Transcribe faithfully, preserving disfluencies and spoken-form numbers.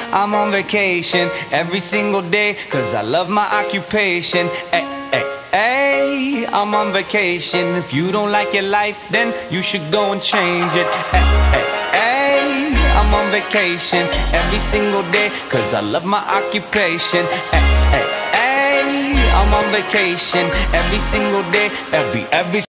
I'm on vacation every single day, cause I love my occupation. Ay, ay, ay, I'm on vacation. If you don't like your life, then you should go and change it. Ay, ay, ay, I'm on vacation every single day, cause I love my occupation. Ay, ay, ay, I'm on vacation every single day, every, every